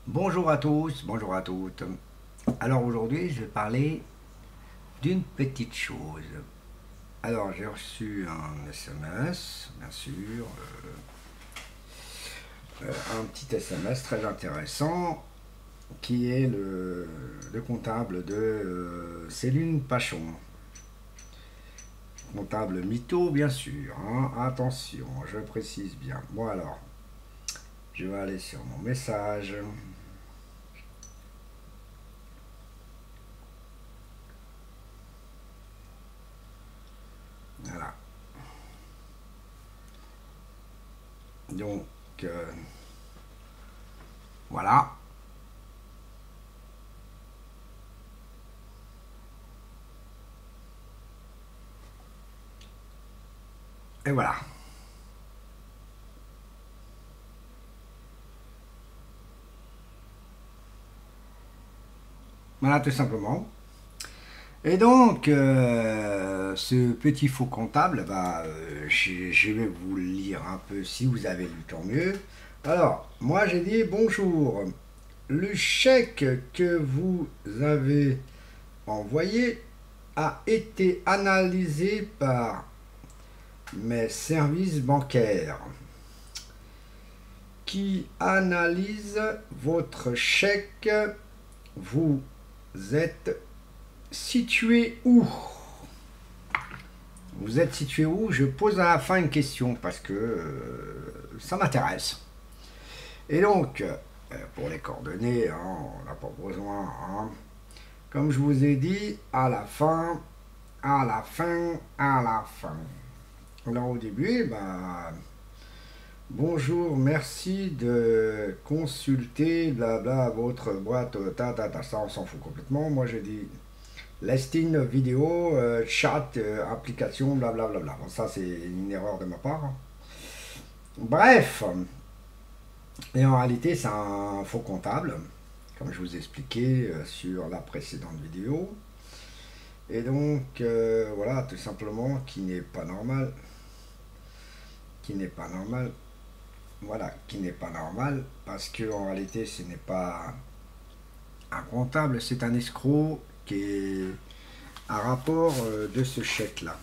Bonjour à tous, bonjour à toutes. Alors aujourd'hui, je vais parler d'une petite chose. Alors j'ai reçu un SMS, bien sûr, un petit SMS très intéressant qui est le comptable de Céline Pachon. Comptable mytho, bien sûr, hein. Attention, je précise bien. Bon alors, je vais aller sur mon message. Voilà. Donc, voilà. Et voilà. Voilà, tout simplement. Et donc, ce petit faux comptable, je vais vous le lire un peu si vous avez lu, tant mieux. Alors, moi j'ai dit bonjour. Le chèque que vous avez envoyé a été analysé par mes services bancaires qui analysent votre chèque. Vous êtes situé où? Vous êtes situé où? Je pose à la fin une question parce que ça m'intéresse. Et donc, pour les coordonnées, hein, on n'a pas besoin. Hein. Comme je vous ai dit, à la fin, à la fin, à la fin. Alors au début, bonjour, merci de consulter blabla votre boîte, ça on s'en fout complètement. Moi je dis listing vidéo, chat, application, blablabla. Bon, ça, c'est une erreur de ma part. Bref, et en réalité, c'est un faux comptable, comme je vous ai expliqué sur la précédente vidéo. Et donc, voilà, tout simplement, qui n'est pas normal. Qui n'est pas normal. Voilà, qui n'est pas normal, parce que en réalité, ce n'est pas un comptable, c'est un escroc qui est un rapport de ce chèque-là.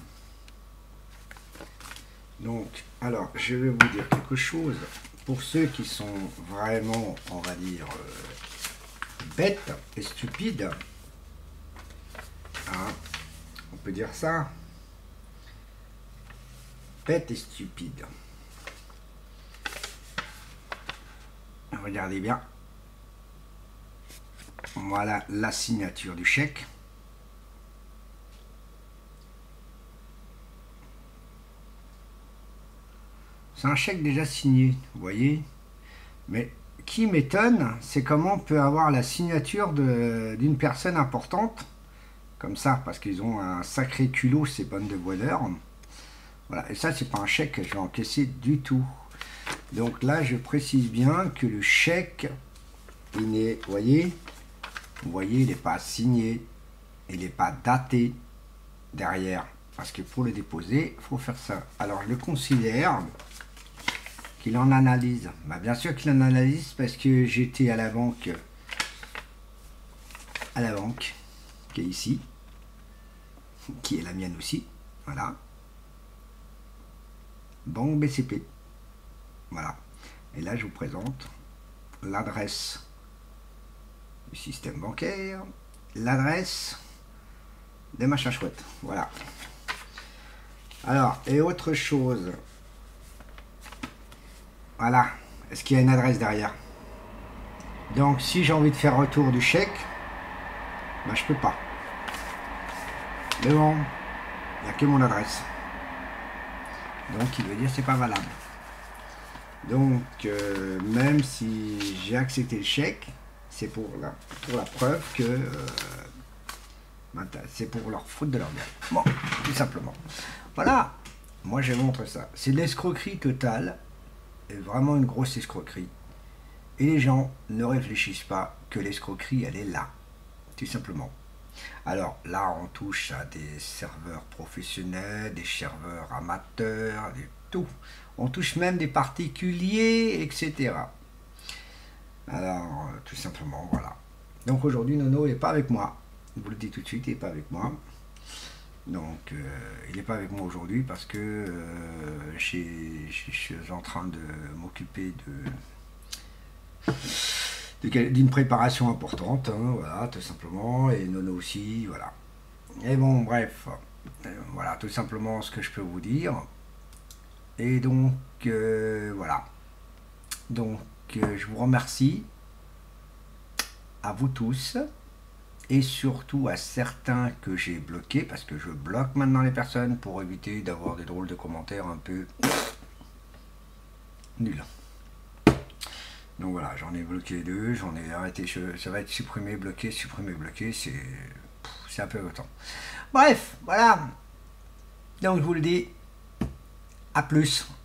Donc, alors, je vais vous dire quelque chose. Pour ceux qui sont vraiment, on va dire, bêtes et stupides, hein, on peut dire ça, bêtes et stupides. Regardez bien. Voilà la signature du chèque. C'est un chèque déjà signé, vous voyez. Mais qui m'étonne, c'est comment on peut avoir la signature d'une personne importante, comme ça, parce qu'ils ont un sacré culot, ces bonnes de voleurs. Voilà, et ça, c'est pas un chèque que je vais encaisser du tout. Donc là, je précise bien que le chèque, il n'est, vous voyez, il n'est pas signé, il n'est pas daté derrière. Parce que pour le déposer, il faut faire ça. Alors, je le considère qu'il en analyse. Bien sûr qu'il en analyse parce que j'étais à la banque, qui est ici, qui est la mienne aussi. Voilà. Banque BCP. Voilà. Et là, je vous présente l'adresse du système bancaire, l'adresse des machins chouettes. Voilà. Alors, et autre chose. Voilà. Est-ce qu'il y a une adresse derrière? Donc, si j'ai envie de faire retour du chèque, je peux pas. Mais bon, il n'y a que mon adresse. Donc, il veut dire que c'est pas valable. Donc, même si j'ai accepté le chèque, c'est pour la preuve que c'est pour leur faute de leur bien. Bon, tout simplement. Voilà, moi je montre ça. C'est de l'escroquerie totale, et vraiment une grosse escroquerie. Et les gens ne réfléchissent pas que l'escroquerie, elle est là, tout simplement. Alors là, on touche à des serveurs professionnels, des serveurs amateurs, tout. On touche même des particuliers, etc. Alors, tout simplement, voilà. Donc aujourd'hui, Nono n'est pas avec moi. Je vous le dis tout de suite, il n'est pas avec moi. Donc il n'est pas avec moi aujourd'hui parce que je suis en train de m'occuper d'une préparation importante, hein, voilà, tout simplement, et Nono aussi, voilà. Et bon, bref, voilà, tout simplement ce que je peux vous dire. Et donc, voilà. Donc, je vous remercie à vous tous et surtout à certains que j'ai bloqués parce que je bloque maintenant les personnes pour éviter d'avoir des drôles de commentaires un peu nuls. Donc voilà, j'en ai bloqué 2, j'en ai arrêté, ça va être supprimé, bloqué, c'est un peu autant. Bref, voilà. Donc je vous le dis, à plus.